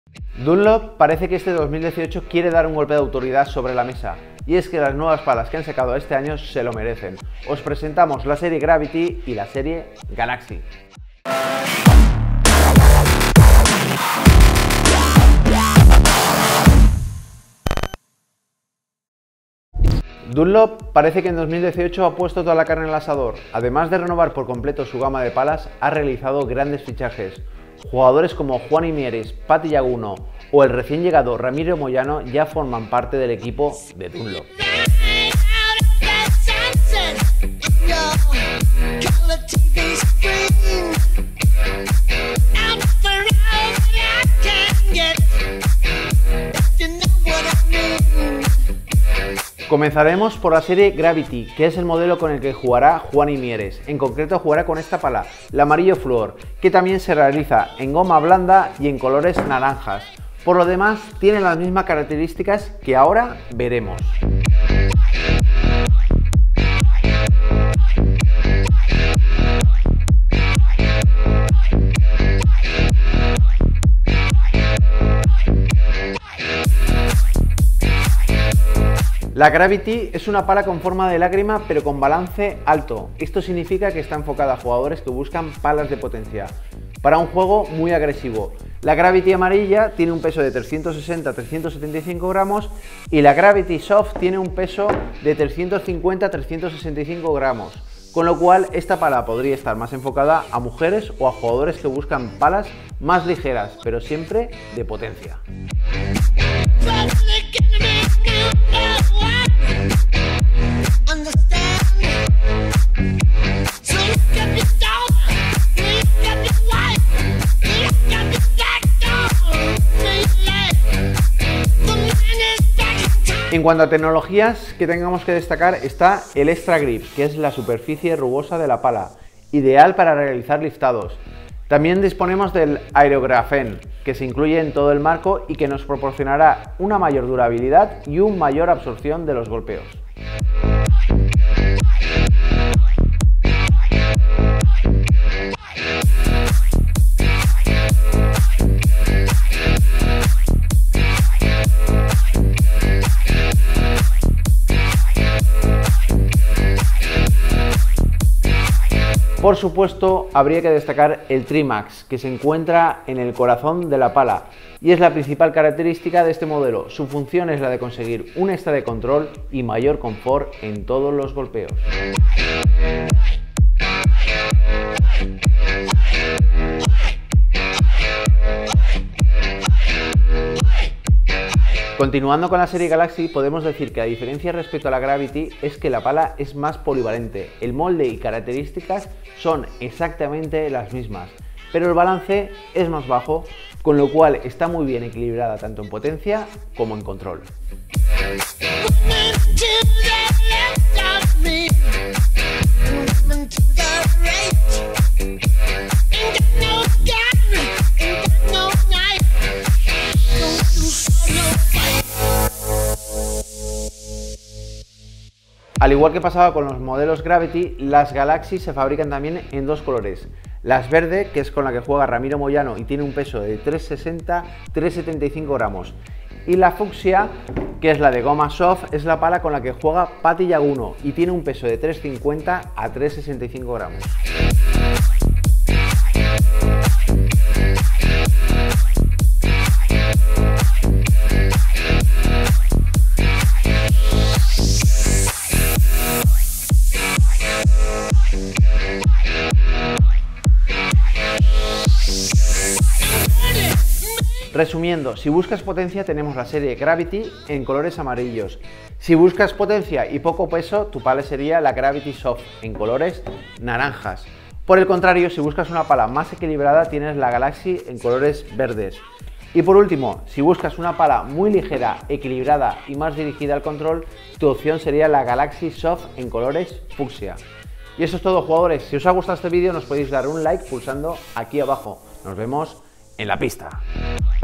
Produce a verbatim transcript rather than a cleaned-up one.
Dunlop parece que este dos mil dieciocho quiere dar un golpe de autoridad sobre la mesa, y es que las nuevas palas que han sacado este año se lo merecen. Os presentamos la serie Gravity y la serie Galaxy. Dunlop parece que en dos mil dieciocho ha puesto toda la carne en el asador. Además de renovar por completo su gama de palas, ha realizado grandes fichajes. Jugadores como Juani Mieres, Pati Llaguno o el recién llegado Ramiro Moyano ya forman parte del equipo de Dunlop. Comenzaremos por la serie Gravity, que es el modelo con el que jugará Juani Mieres. En concreto jugará con esta pala, la amarillo flúor, que también se realiza en goma blanda y en colores naranjas. Por lo demás, tiene las mismas características que ahora veremos. La Gravity es una pala con forma de lágrima pero con balance alto. Esto significa que está enfocada a jugadores que buscan palas de potencia para un juego muy agresivo. La Gravity amarilla tiene un peso de trescientos sesenta a trescientos setenta y cinco gramos y la Gravity Soft tiene un peso de trescientos cincuenta a trescientos sesenta y cinco gramos, con lo cual esta pala podría estar más enfocada a mujeres o a jugadores que buscan palas más ligeras, pero siempre de potencia. En cuanto a tecnologías que tengamos que destacar está el Extra Grip, que es la superficie rugosa de la pala, ideal para realizar liftados. También disponemos del Aerografen, que se incluye en todo el marco y que nos proporcionará una mayor durabilidad y una mayor absorción de los golpeos. Por supuesto, habría que destacar el Trimax, que se encuentra en el corazón de la pala y es la principal característica de este modelo. Su función es la de conseguir un extra de control y mayor confort en todos los golpeos. Continuando con la serie Galaxy, podemos decir que a diferencia respecto a la Gravity es que la pala es más polivalente. El molde y características son exactamente las mismas, pero el balance es más bajo, con lo cual está muy bien equilibrada tanto en potencia como en control. Al igual que pasaba con los modelos Gravity, las Galaxy se fabrican también en dos colores. Las verde, que es con la que juega Ramiro Moyano y tiene un peso de trescientos sesenta a trescientos setenta y cinco gramos. Y la fucsia, que es la de goma soft, es la pala con la que juega Pati Llaguno y tiene un peso de trescientos cincuenta a trescientos sesenta y cinco gramos. Resumiendo, si buscas potencia tenemos la serie Gravity en colores amarillos. Si buscas potencia y poco peso, tu pala sería la Gravity Soft en colores naranjas. Por el contrario, si buscas una pala más equilibrada, tienes la Galaxy en colores verdes. Y por último, si buscas una pala muy ligera, equilibrada y más dirigida al control, tu opción sería la Galaxy Soft en colores fucsia. Y eso es todo, jugadores. Si os ha gustado este vídeo nos podéis dar un like pulsando aquí abajo. Nos vemos en la pista.